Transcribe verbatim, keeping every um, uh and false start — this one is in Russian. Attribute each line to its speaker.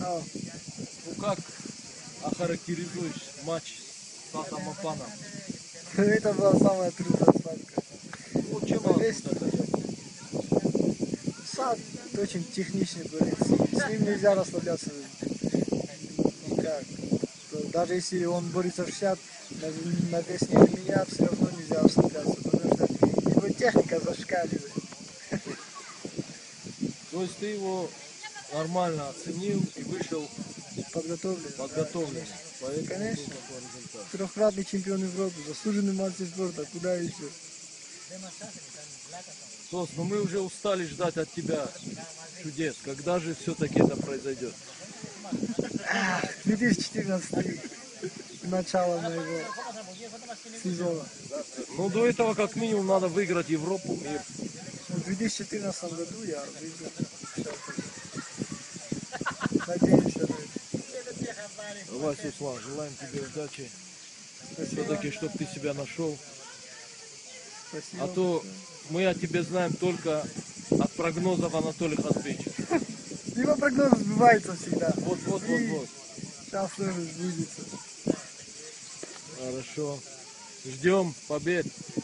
Speaker 1: А,
Speaker 2: Ну как охарактеризуешь матч с Сатом Апаном?
Speaker 1: это была самая трудная ставка.
Speaker 2: Ну, чем
Speaker 1: Ну,
Speaker 2: он
Speaker 1: весь-
Speaker 2: доказал?
Speaker 1: Сад очень техничный борец. С ним нельзя расслабляться никак. Даже если он борется в шестьдесят, на, на вес ниже меня, все равно нельзя расслабляться, потому что его техника зашкаливает.
Speaker 2: То есть ты его нормально оценил и вышел
Speaker 1: Подготовлен.
Speaker 2: подготовлен. Поэтому
Speaker 1: Конечно.
Speaker 2: был такой результат.
Speaker 1: Трехкратный чемпион Европы, заслуженный мастер спорта, куда еще?
Speaker 2: Сос, ну мы уже устали ждать от тебя чудес. Когда же все-таки это произойдет?
Speaker 1: две тысячи четырнадцатый, начало моего сезона.
Speaker 2: Ну до этого как минимум надо выиграть Европу, мир.
Speaker 1: В две тысячи четырнадцатом году я выиграл. Надеемся на это.
Speaker 2: Давай, Суслан, желаем тебе удачи.
Speaker 1: Спасибо.
Speaker 2: Все-таки, чтобы ты себя нашел.
Speaker 1: Спасибо.
Speaker 2: А то мы о тебе знаем только от прогнозов Анатолия Хазбеча.
Speaker 1: Его прогноз сбывается всегда.
Speaker 2: Вот, вот, вот,
Speaker 1: И
Speaker 2: вот.
Speaker 1: сейчас тоже сбудется.
Speaker 2: Хорошо. Ждем побед.